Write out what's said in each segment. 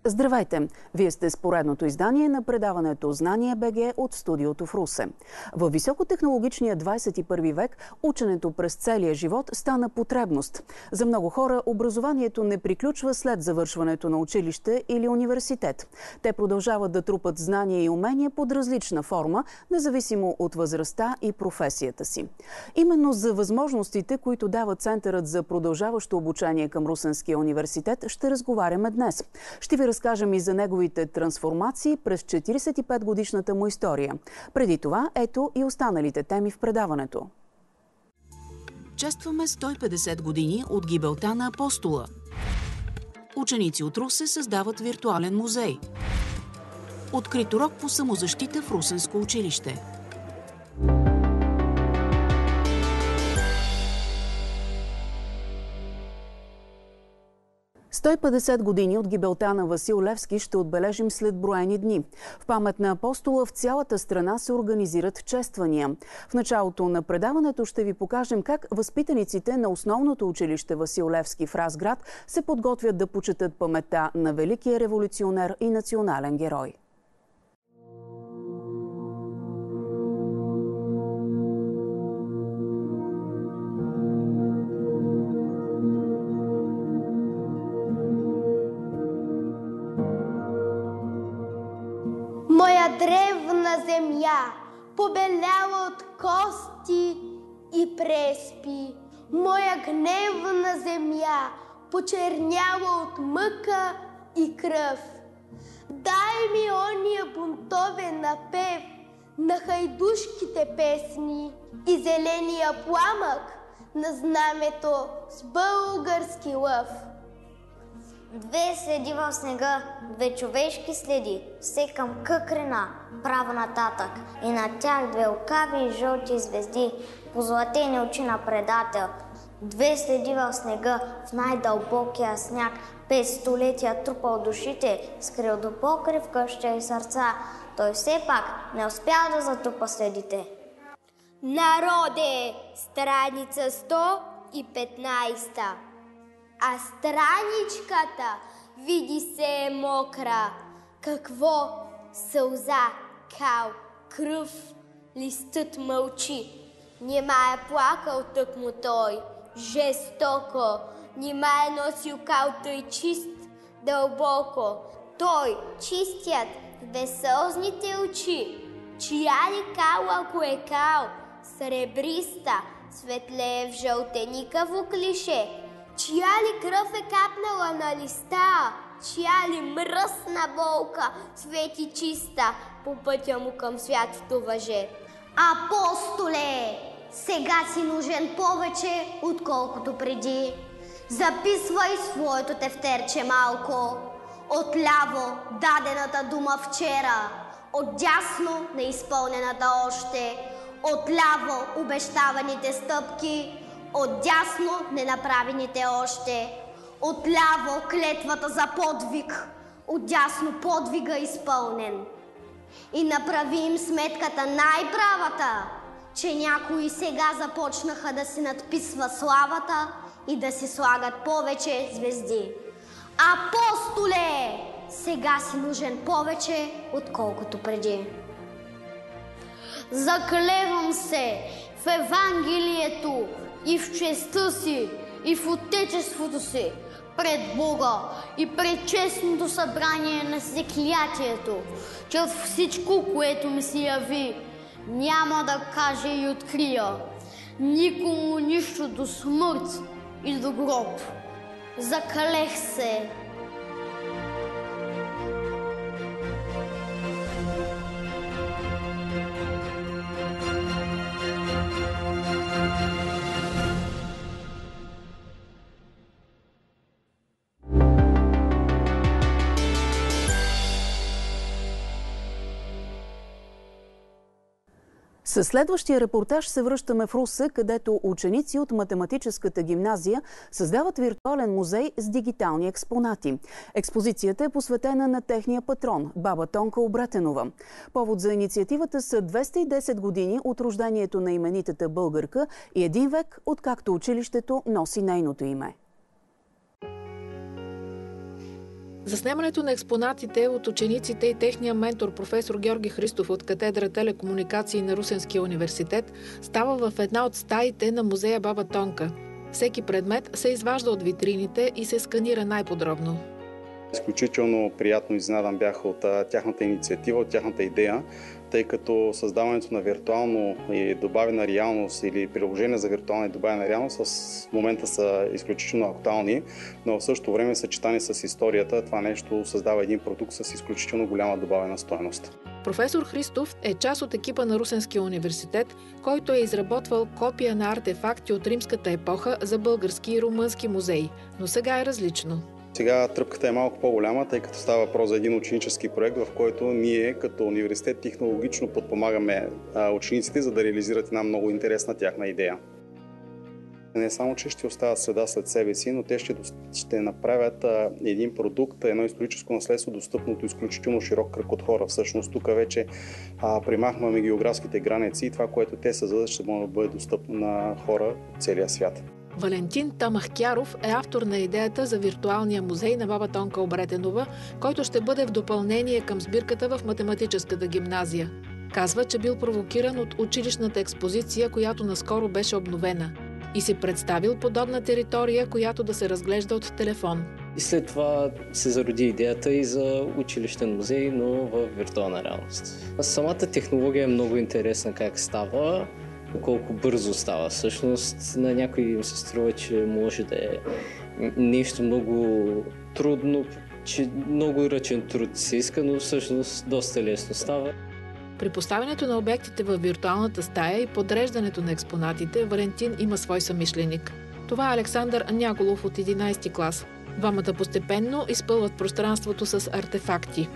Здравейте! Вие сте с поредното издание на предаването Знание БГ от студиото в Русе. Във високотехнологичния 21 век ученето през целия живот стана потребност. За много хора образованието не приключва след завършването на училище или университет. Те продължават да трупат знания и умения под различна форма, независимо от възрастта и професията си. Именно за възможностите, които дава Центърът за продължаващо обучение към Русенския университет, ще разговаряме днес. Ще ви разкажем и за неговите трансформации през 45-годишната му история. Преди това, ето и останалите теми в предаването. Честваме 150 години от гибелта на Апостола. Ученици от Русе създават виртуален музей. Открит урок по самозащита в Русенско училище. 150 години от гибелта на Васил Левски ще отбележим след броени дни. В памет на Апостола в цялата страна се организират чествания. В началото на предаването ще ви покажем как възпитаниците на основното училище Васил Левски в Разград се подготвят да почетат паметта на великия революционер и национален герой. Моя древна земя, побеляла от кости и преспи, моя гневна земя, почерняла от мъка и кръв. Дай ми ония бунтовен напев на хайдушките песни и зеления пламък на знамето с български лъв. Две следи в снега, две човешки следи, все към къкрена, права нататък, и на тях две лукави и жълти звезди, позлатени очи на предател. Две следи в снега, в най-дълбокия сняг, 5 столетия трупал душите, скрил до покрив къща и сърца. Той все пак не успя да затупа следите. Народе, страница 115. А страничката, види се, е мокра. Какво? Сълза, кал, кръв, листът мълчи. Нима е плакал тъкмо той, жестоко. Нима е носил кал тъй чист, дълбоко. Той, чистият, в безсълзните очи. Чия ли кал, ако е кал? Сребриста, светлее в жълтеникаво клише. Чия ли кръв е капнала на листа? Чия ли мръсна болка свети чиста по пътя му към святото въже? Апостоле, сега си нужен повече, отколкото преди. Записвай своето тефтерче малко. Отляво дадената дума вчера, отдясно неизпълнената още. Отляво обещаваните стъпки, отдясно ненаправените още. Отляво клетвата за подвиг, отдясно подвига изпълнен. И направи им сметката най-правата, че някои сега започнаха да си надписва славата и да си слагат повече звезди. Апостоле, сега си нужен повече, отколкото преди. Заклевам се в Евангелието и в честта си, и в отечеството си, пред Бога и пред честното събрание на Всеклятието, че от всичко, което ми се яви, няма да кажа и открия никому нищо до смърт и до гроб. Заклех се. Със следващия репортаж се връщаме в Русе, където ученици от математическата гимназия създават виртуален музей с дигитални експонати. Експозицията е посветена на техния патрон – баба Тонка Обретенова. Повод за инициативата са 210 години от рождението на именитата българка и 1 век, откакто училището носи нейното име. Заснемането на експонатите от учениците и техния ментор професор Георги Христов от катедра телекомуникации на Русенския университет става в една от стаите на музея Баба Тонка. Всеки предмет се изважда от витрините и се сканира най-подробно. Изключително приятно изненадан бях от тяхната инициатива, от тяхната идея, тъй като създаването на виртуално и добавена реалност или приложение за виртуална и добавена реалност в момента са изключително актуални, но в същото време съчетани с историята, това нещо създава един продукт с изключително голяма добавена стойност. Професор Христов е част от екипа на Русенския университет, който е изработвал копия на артефакти от римската епоха за български и румънски музеи, но сега е различно. Сега тръпката е малко по-голяма, тъй като става въпрос за един ученически проект, в който ние като университет технологично подпомагаме учениците, за да реализират една много интересна тяхна идея. Не само, че ще оставят следа след себе си, но те ще направят един продукт, едно историческо наследство, достъпно до изключително широк кръг от хора. Всъщност тук вече примахваме географските граници и това, което те създадат, ще може да бъде достъпно на хора от целия свят. Валентин Тамахкяров е автор на идеята за виртуалния музей на Баба Тонка Обретенова, който ще бъде в допълнение към сбирката в математическата гимназия. Казва, че бил провокиран от училищната експозиция, която наскоро беше обновена, и си представил подобна територия, която да се разглежда от телефон. И след това се зароди идеята и за училищен музей, но в виртуална реалност. Самата технология е много интересна как става, колко бързо става. Всъщност на някой им се струва, че може да е нещо много трудно, че много ръчен труд се иска, но всъщност доста лесно става. При поставянето на обектите във виртуалната стая и подреждането на експонатите, Валентин има свой съмишленик. Това е Александър Няголов от 11 клас. Двамата постепенно изпълват пространството с артефакти.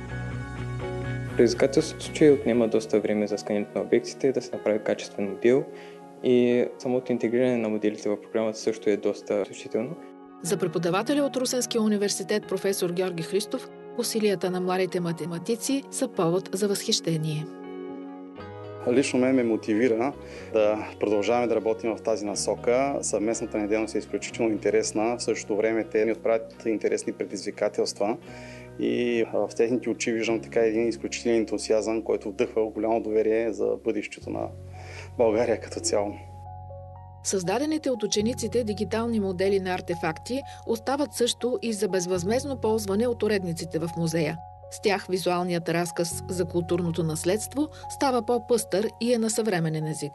Предизвикателството, че отнема доста време за сканирането на обектите, да се направи качествен модел и самото интегриране на моделите в програмата също е доста существено. За преподавателя от Русенския университет професор Георги Христов, усилията на младите математици са повод за възхищение. Лично мен ме мотивира да продължаваме да работим в тази насока. Съвместната ни дейност е изключително интересна. В същото време те ни отправят интересни предизвикателства и в техните очи виждам така един изключителен ентусиазъм, който вдъхва голямо доверие за бъдещето на България като цяло. Създадените от учениците дигитални модели на артефакти остават също и за безвъзмездно ползване от уредниците в музея. С тях визуалният разказ за културното наследство става по-пъстър и е на съвременен език.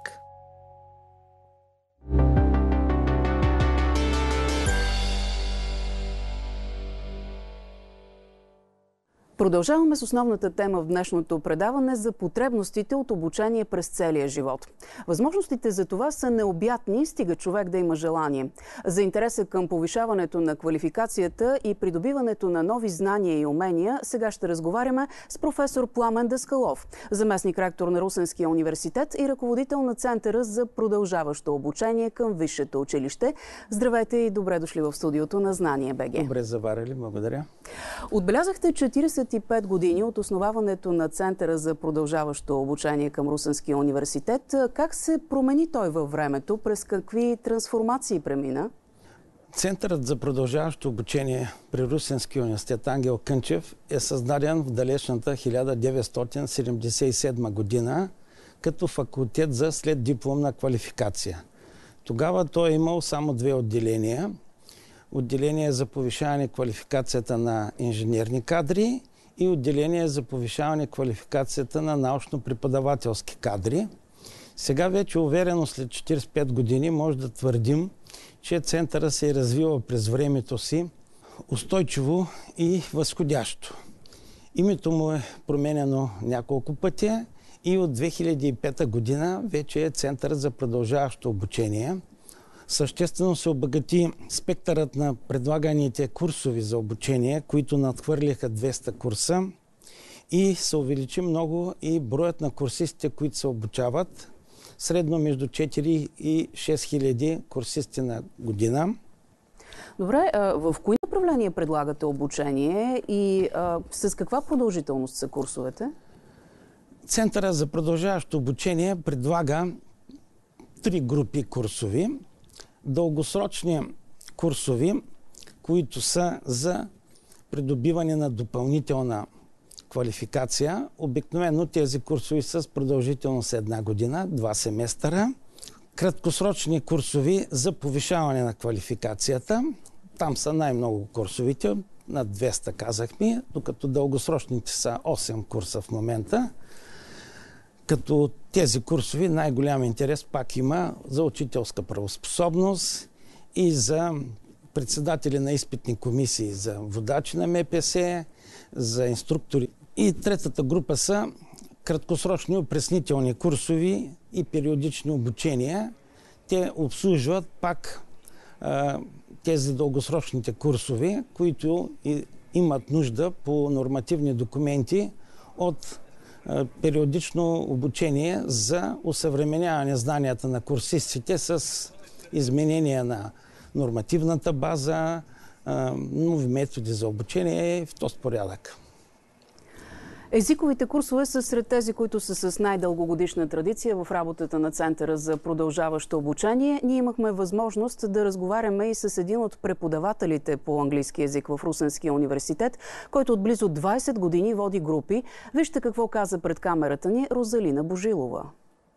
Продължаваме с основната тема в днешното предаване за потребностите от обучение през целия живот. Възможностите за това са необятни, стига човек да има желание. За интереса към повишаването на квалификацията и придобиването на нови знания и умения, сега ще разговаряме с професор Пламен Даскалов, заместник-ректор на Русенския университет и ръководител на Центъра за продължаващо обучение към Висшето училище. Здравейте и добре дошли в студиото на Знание БГ. Добре заварили, благодаря. Отбелязахте 45 години от основаването на Центъра за продължаващо обучение към Русенския университет. Как се промени той във времето? През какви трансформации премина? Центърът за продължаващо обучение при Русенския университет Ангел Кънчев е създаден в далечната 1977 година като факултет за следдипломна квалификация. Тогава той е имал само две отделения. Отделение за повишаване квалификацията на инженерни кадри и отделение за повишаване квалификацията на научно-преподавателски кадри. Сега вече уверено след 45 години може да твърдим, че центъра се е развивал през времето си устойчиво и възходящо. Името му е променено няколко пъти и от 2005 година вече е Център за продължаващо обучение. Съществено се обогати спектърът на предлаганите курсови за обучение, които надхвърлиха 200 курса и се увеличи много и броят на курсистите, които се обучават, средно между 4 и 6 хиляди курсисти на година. Добре, в кои направления предлагате обучение и с каква продължителност са курсовете? Центъра за продължаващо обучение предлага 3 групи курсови. Дългосрочни курсови, които са за придобиване на допълнителна квалификация. Обикновено тези курсови са с продължителност 1 година, 2 семестъра. Краткосрочни курсови за повишаване на квалификацията. Там са най-много курсовите, над 200 казахме, докато дългосрочните са 8 курса в момента. Като тези курсови най-голям интерес пак има за учителска правоспособност и за председатели на изпитни комисии, за водачи на МПС, за инструктори. И третата група са краткосрочни опреснителни курсови и периодични обучения. Те обслужват пак тези дългосрочните курсови, които имат нужда по нормативни документи от периодично обучение за усъвременяване знанията на курсистите с изменения на нормативната база, нови методи за обучение в този порядък. Езиковите курсове са сред тези, които са с най-дългогодишна традиция в работата на Центъра за продължаващо обучение. Ние имахме възможност да разговаряме и с един от преподавателите по английски език в Русенския университет, който от близо 20 години води групи. Вижте какво каза пред камерата ни Розалина Божилова.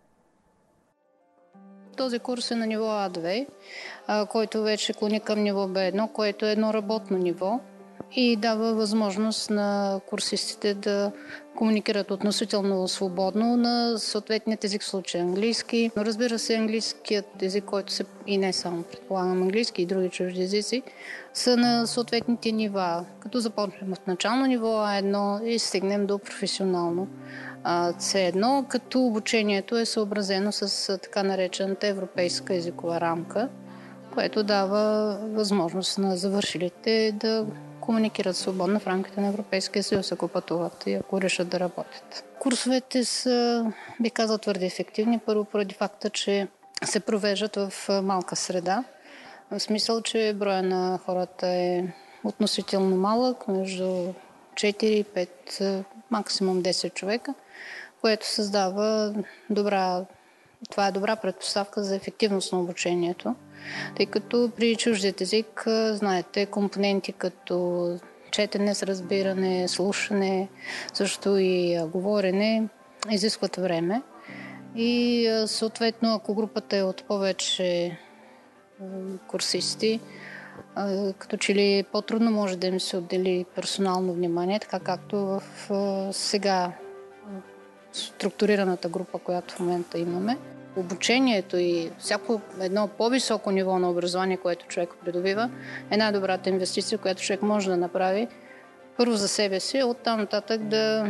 Този курс е на ниво А2, който вече клони към ниво Б1, което е едно работно ниво и дава възможност на курсистите да комуникират относително свободно на съответният език, в случай английски. Разбира се, английският език, който се и не само предполагам английски и други чужди езици, са на съответните нива, като започнем от начално ниво А1 и стигнем до професионално C1, като обучението е съобразено с така наречената европейска езикова рамка, което дава възможност на завършилите да комуникират свободно в рамките на Европейския съюз, ако пътуват и ако решат да работят. Курсовете са, би казал, твърде ефективни. Първо поради факта, че се провеждат в малка среда. В смисъл, че броя на хората е относително малък, между 4-5, максимум 10 човека, което създава това е добра предпоставка за ефективност на обучението, тъй като при чуждият език, знаете, компоненти като четене с разбиране, слушане, също и говорене изискват време. И съответно, ако групата е от повече курсисти, като че ли по-трудно може да им се отдели персонално внимание, така както в сега структурираната група, която в момента имаме. Обучението и всяко едно по-високо ниво на образование, което човек придобива, е най-добрата инвестиция, която човек може да направи първо за себе си, оттам нататък да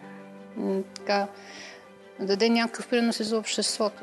даде някакъв принос и за обществото.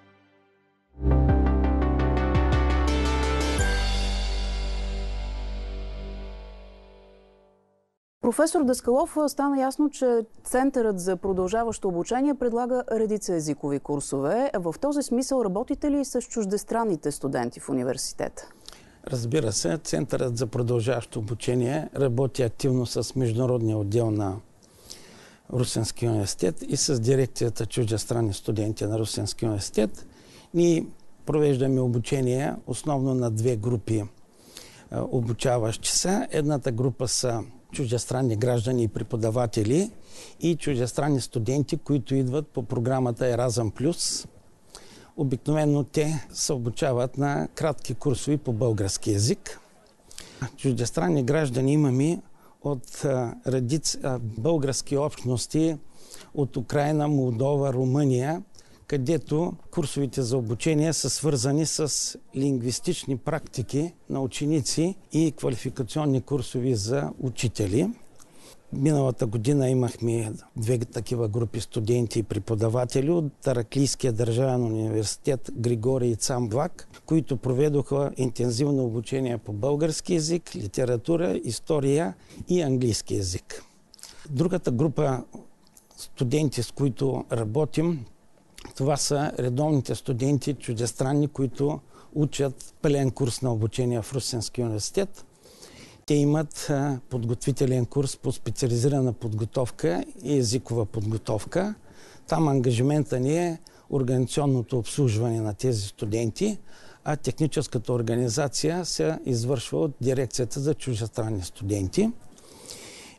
Професор Даскалов, стана ясно, че Центърът за продължаващо обучение предлага редица езикови курсове. В този смисъл работите ли с чуждестранните студенти в университета? Разбира се, Центърът за продължаващо обучение работи активно с международния отдел на Русенския университет и с дирекцията чуждестранни студенти на Русенския университет. Ние провеждаме обучение основно на 2 групи обучаващи се. Едната група са чуждестранни граждани и преподаватели и чуждестранни студенти, които идват по програмата Еразъм Плюс. Обикновено те се обучават на кратки курсови по български език. Чуждестранни граждани имаме от редица български общности от Украйна, Молдова, Румъния, където курсовите за обучение са свързани с лингвистични практики на ученици и квалификационни курсови за учители. Миналата година имахме 2 такива групи студенти и преподаватели от Тараклийския държавен университет Григорий Цамблак, които проведоха интензивно обучение по български език, литература, история и английски език. Другата група студенти, с които работим, това са редовните студенти чуждестранни, които учат пълен курс на обучение в Русенския университет. Те имат подготвителен курс по специализирана подготовка и езикова подготовка. Там ангажимента ни е организационното обслужване на тези студенти, а техническата организация се извършва от дирекцията за чуждестранни студенти.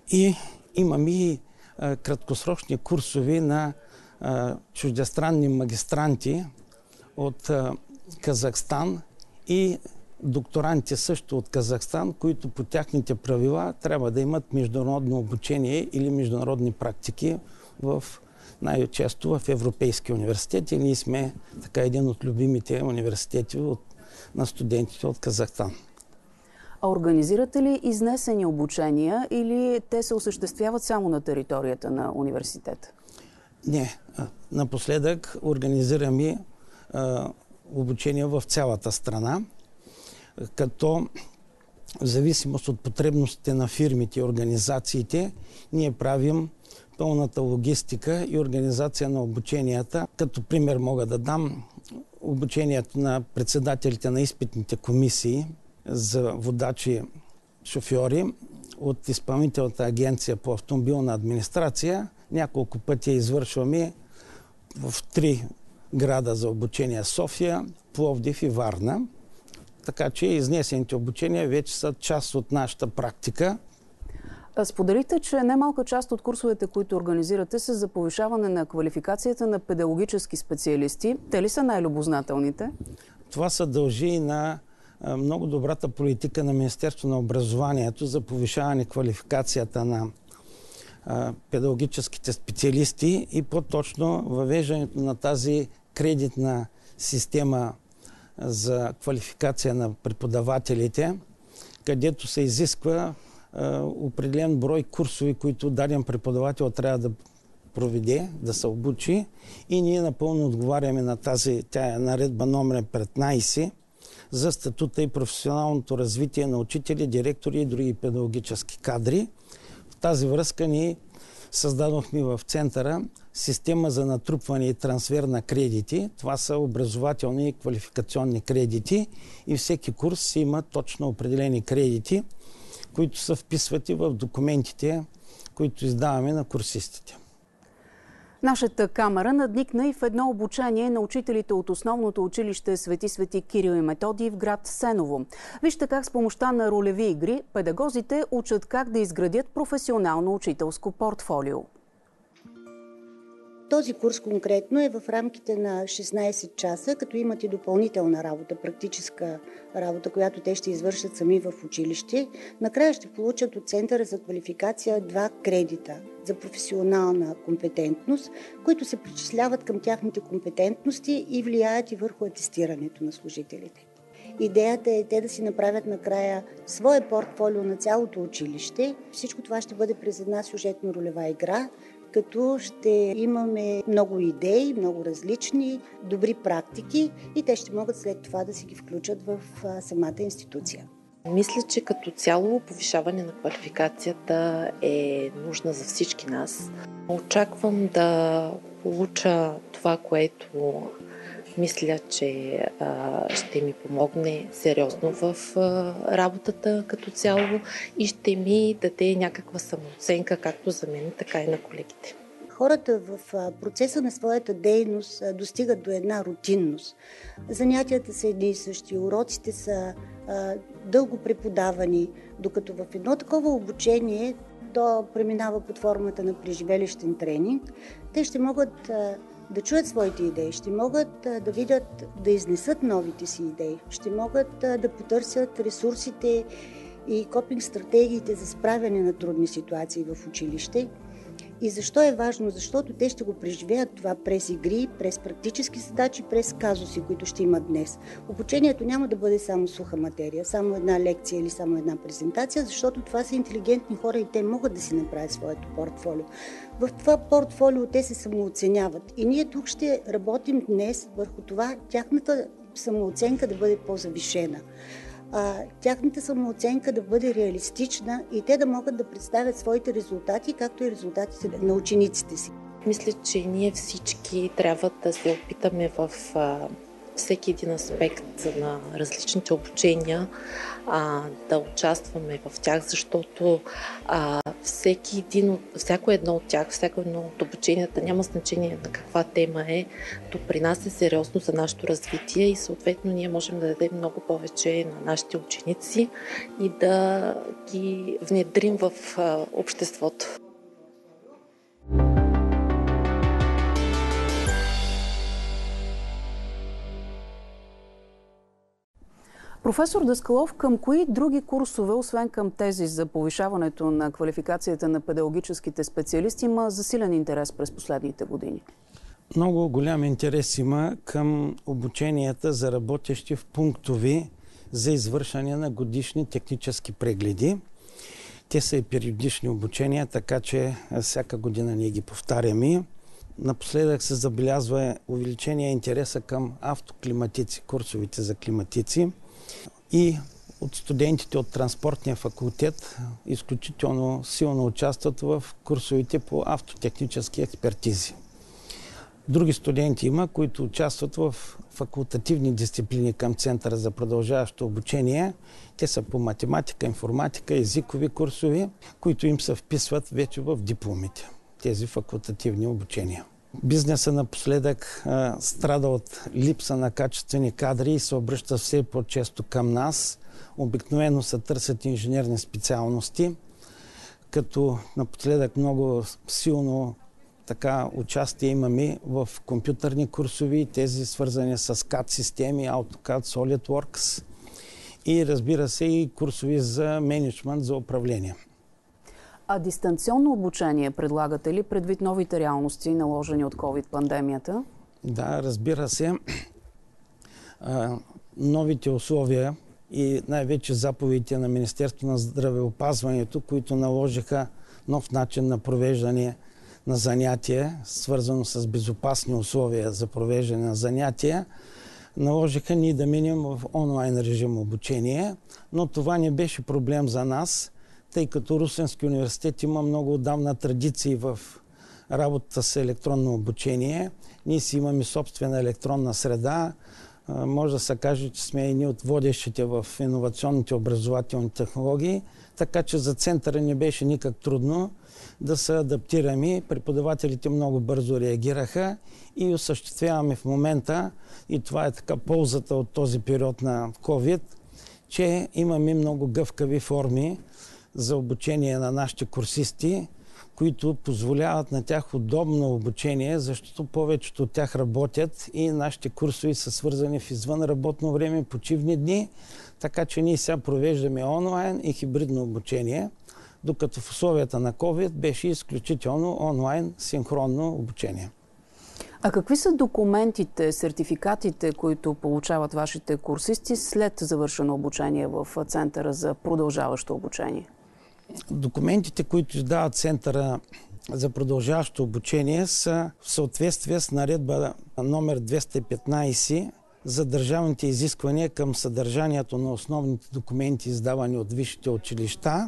И имаме и краткосрочни курсови на чуждестранни магистранти от Казахстан и докторанти също от Казахстан, които по тяхните правила трябва да имат международно обучение или международни практики най-често в Европейски университет. И ние сме така един от любимите университети на студентите от Казахстан. А организирате ли изнесени обучения или те се осъществяват само на територията на университета? Не. Напоследък организираме обучение в цялата страна, като в зависимост от потребностите на фирмите и организациите, ние правим пълната логистика и организация на обученията. Като пример мога да дам обучението на председателите на изпитните комисии за водачи, шофьори от Изпълнителната агенция по автомобилна администрация. Няколко пъти извършваме в 3 града за обучение: София, Пловдив и Варна. Така че изнесените обучения вече са част от нашата практика. Споделите, че немалка част от курсовете, които организирате, са за повишаване на квалификацията на педагогически специалисти. Те ли са най-любознателните? Това се дължи и на много добрата политика на Министерството на образованието за повишаване квалификацията на педагогическите специалисти и по-точно въвеждането на тази кредитна система за квалификация на преподавателите, където се изисква определен брой курсови, които даден преподавател трябва да проведе, да се обучи, и ние напълно отговаряме на тази, тя е наредба номер 15 за статута и професионалното развитие на учители, директори и други педагогически кадри. В тази връзка ние създадохме в центъра система за натрупване и трансфер на кредити. Това са образователни и квалификационни кредити и всеки курс има точно определени кредити, които се вписват и в документите, които издаваме на курсистите. Нашата камера надникна и в едно обучение на учителите от основното училище Свети Кирил и Методий в град Сеново. Вижте как с помощта на ролеви игри педагозите учат как да изградят професионално учителско портфолио. Този курс конкретно е в рамките на 16 часа, като имат и допълнителна работа, практическа работа, която те ще извършат сами в училище. Накрая ще получат от Центъра за квалификация 2 кредита за професионална компетентност, които се причисляват към тяхните компетентности и влияят и върху атестирането на служителите. Идеята е те да си направят накрая свое портфолио на цялото училище. Всичко това ще бъде през една сюжетно-ролева игра, като ще имаме много идеи, много различни, добри практики и те ще могат след това да си ги включат в самата институция. Мисля, че като цяло повишаване на квалификацията е нужна за всички нас. Очаквам да получа това, което мисля, че ще ми помогне сериозно в работата като цяло и ще ми даде някаква самооценка, както за мен, така и на колегите. Хората в процеса на своята дейност достигат до една рутинност. Занятията са едни и същи, уроците са дълго преподавани, докато в едно такова обучение то преминава под формата на преживелищен тренинг. Те ще могат да чуят своите идеи, ще могат да видят, да изнесат новите си идеи, ще могат да потърсят ресурсите и копинг стратегиите за справяне на трудни ситуации в училище. И защо е важно? Защото те ще го преживеят това през игри, през практически задачи, през казуси, които ще имат днес. Обучението няма да бъде само суха материя, само една лекция или само една презентация, защото това са интелигентни хора и те могат да си направят своето портфолио. В това портфолио те се самооценяват. И ние тук ще работим днес върху това тяхната самооценка да бъде по-завишена. Тяхната самооценка да бъде реалистична и те да могат да представят своите резултати, както и резултатите на учениците си. Мисля, че ние всички трябва да се опитаме в всеки един аспект на различните обучения, да участваме в тях, защото всяко едно от тях, всяко едно от обученията, няма значение на каква тема е, допринася сериозно за нашето развитие и съответно ние можем да дадем много повече на нашите ученици и да ги внедрим в обществото. Професор Даскалов, към кои други курсове, освен към тези за повишаването на квалификацията на педагогическите специалисти, има засилен интерес през последните години? Много голям интерес има към обученията за работещи в пунктови за извършване на годишни технически прегледи. Те са и периодични обучения, така че всяка година ние ги повтаряме. Напоследък се забелязва увеличение интереса към автоклиматици, курсовите за климатици. И от студентите от транспортния факултет изключително силно участват в курсовете по автотехнически експертизи. Други студенти има, които участват в факултативни дисциплини към Центъра за продължаващо обучение. Те са по математика, информатика, езикови курсови, които им се вписват вече в дипломите, тези факултативни обучения. Бизнесът напоследък страда от липса на качествени кадри и се обръща все по-често към нас. Обикновено се търсят инженерни специалности, като напоследък много силно участие имаме в компютърни курсови, тези свързани с CAD системи, AutoCAD, SolidWorks и разбира се и курсови за мениджмънт, за управление. А дистанционно обучение предлагате ли предвид новите реалности, наложени от COVID-пандемията? Да, разбира се. Новите условия и най-вече заповедите на Министерството на здравеопазването, които наложиха нов начин на провеждане на занятия, свързано с безопасни условия за провеждане на занятия, наложиха ние да минем в онлайн режим обучение, но това не беше проблем за нас, тъй като Русенски университет има много отдавна традиции в работата с електронно обучение. Ние си имаме собствена електронна среда. Може да се каже, че сме едни от водещите в иновационните образователни технологии, така че за центъра не беше никак трудно да се адаптираме. Преподавателите много бързо реагираха и осъществяваме в момента, и това е така ползата от този период на COVID, че имаме много гъвкави форми за обучение на нашите курсисти, които позволяват на тях удобно обучение, защото повечето от тях работят и нашите курсови са свързани в извънработно време, почивни дни, така че ние сега провеждаме онлайн и хибридно обучение, докато в условията на COVID беше изключително онлайн синхронно обучение. А какви са документите, сертификатите, които получават вашите курсисти след завършено обучение в Центъра за продължаващо обучение? Документите, които издават Центъра за продължаващо обучение, са в съответствие с наредба номер 215 за държавните изисквания към съдържанието на основните документи, издавани от висшите училища,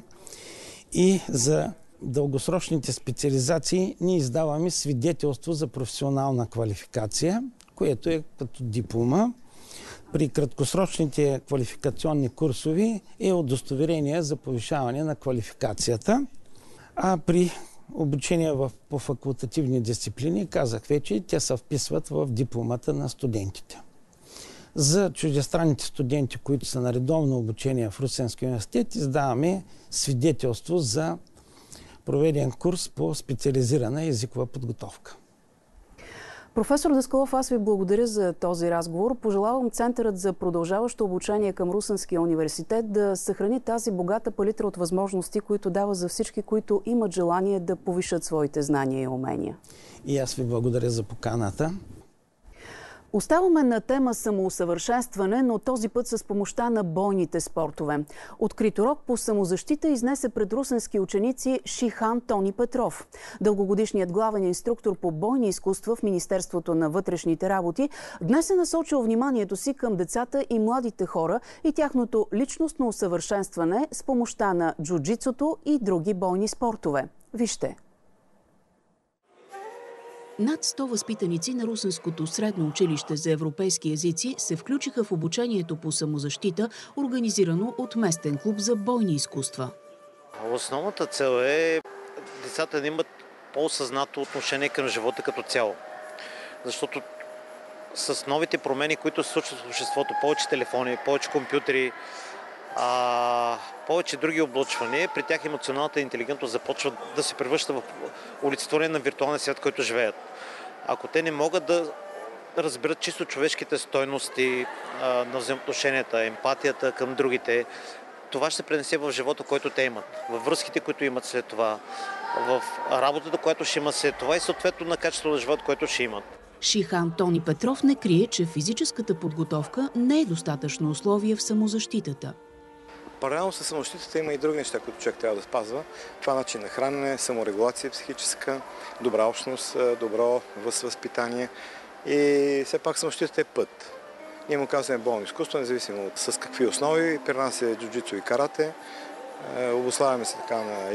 и за дългосрочните специализации ние издаваме свидетелство за професионална квалификация, което е като диплома. При краткосрочните квалификационни курсови е удостоверение за повишаване на квалификацията, а при обучение по факултативни дисциплини, казах вече, те се вписват в дипломата на студентите. За чуждестранните студенти, които са на редовно обучение в Русенски университет, издаваме свидетелство за проведен курс по специализирана езикова подготовка. Професор Даскалов, аз ви благодаря за този разговор. Пожелавам Центърът за продължаващо обучение към Русенския университет да съхрани тази богата палитра от възможности, които дава за всички, които имат желание да повишат своите знания и умения. И аз ви благодаря за поканата. Оставаме на тема самоусъвършенстване, но този път с помощта на бойните спортове. Открит урок по самозащита изнесе пред русенски ученици Шихан Тони Петров. Дългогодишният главен инструктор по бойни изкуства в Министерството на вътрешните работи днес е насочил вниманието си към децата и младите хора и тяхното личностно усъвършенстване с помощта на джуджицото и други бойни спортове. Вижте! Над 100 възпитаници на Русенското средно училище за европейски езици се включиха в обучението по самозащита, организирано от местен клуб за бойни изкуства. Основната цел е децата да имат по-осъзнато отношение към живота като цяло. Защото с новите промени, които се случват в обществото, повече телефони, повече компютри, повече други облъчвания, при тях емоционалната интелигентност започва да се превръща в олицетворение на виртуалния свят, в който живеят. Ако те не могат да разберат чисто човешките стойности на взаимоотношенията, емпатията към другите, това ще се пренесе в живота, който те имат, във връзките, които имат след това, в работата, която ще имат след това и съответно на качеството на живот, който ще имат. Шихан Тони Петров не крие, че физическата подготовка не е достатъчно условие в самозащитата. Паралелно с самозащитата има и други неща, които човек трябва да спазва. Това начин на хранене, саморегулация психическа, добра общност, добро възпитание и все пак самозащитата е път. Ние му казваме болно изкуство, независимо с какви основи. При нас е джуджицу и карате. Обуславяме се така на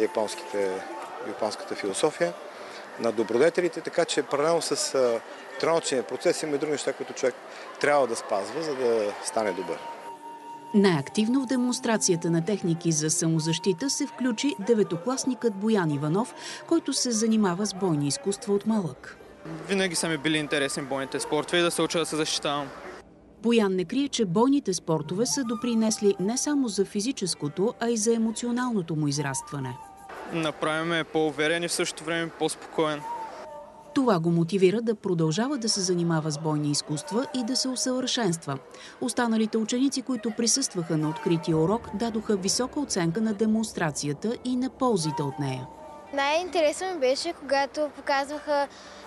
японската философия, на добродетелите, така че паралелно с тренировъчния процес има и други неща, които човек трябва да спазва, за да стане добър. Най-активно в демонстрацията на техники за самозащита се включи деветокласникът Боян Иванов, който се занимава с бойни изкуства от малък. Винаги са ми били интересни бойните спортове и да се уча да се защитавам. Боян не крие, че бойните спортове са допринесли не само за физическото, а и за емоционалното му израстване. Направи ме по-уверен и в същото време по-спокоен. Това го мотивира да продължава да се занимава с бойни изкуства и да се усъвършенства. Останалите ученици, които присъстваха на открития урок, дадоха висока оценка на демонстрацията и на ползите от нея. Най-интересно ми беше, когато показваха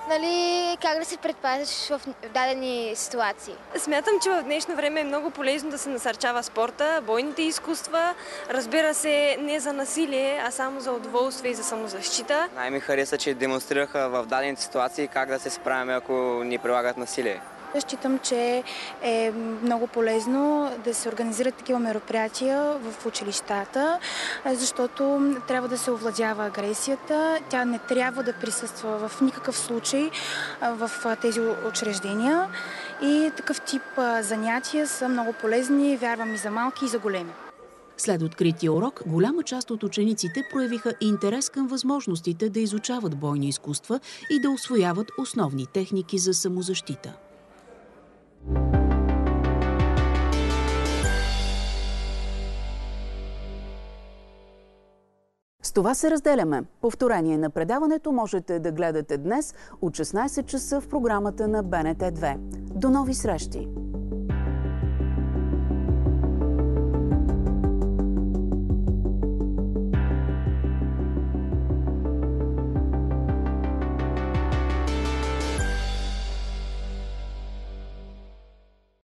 как да се предпазиш в дадени ситуации. Смятам, че в днешно време е много полезно да се насърчава спорта, бойните изкуства. Разбира се, не за насилие, а само за удоволствие и за самозащита. Най-ми хареса, че демонстрираха в дадени ситуации как да се справяме, ако ни прилагат насилие. Считам, че е много полезно да се организират такива мероприятия в училищата, защото трябва да се овладява агресията. Тя не трябва да присъства в никакъв случай в тези учреждения. И такъв тип занятия са много полезни, вярвам, и за малки, и за големи. След открития урок, голяма част от учениците проявиха интерес към възможностите да изучават бойни изкуства и да усвояват основни техники за самозащита. С това се разделяме. Повторение на предаването можете да гледате днес от 16 часа в програмата на БНТ 2. До нови срещи!